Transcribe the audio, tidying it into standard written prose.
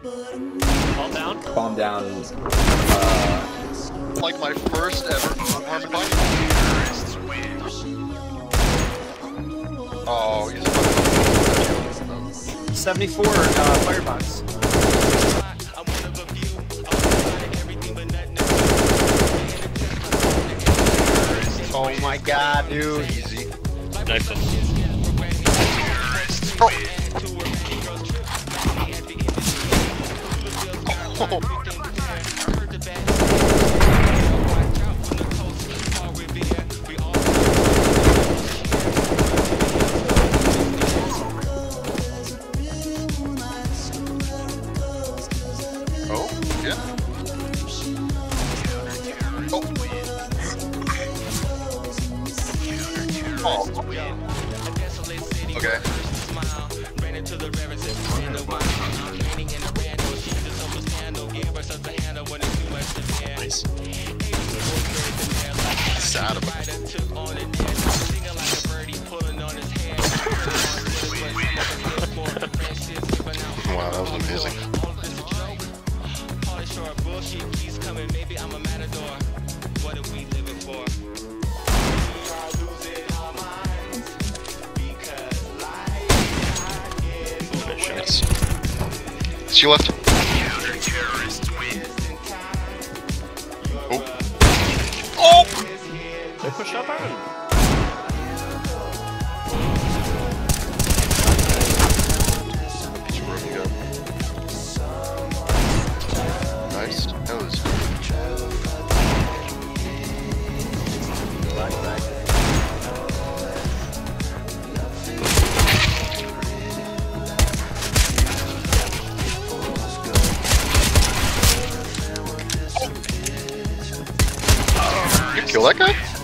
Calm down. Calm down. Like my first ever harmon fight. Oh, he's a 74 firebox. Oh my god, dude. Easy. Nice one. Oh. Oh, yeah. Oh. Oh. Okay. Nice. Sad about it. Wow, that was amazing. Good shots. She left. Oh. Oh! They push up on him. He's running up. Nice. That was. You kill that guy?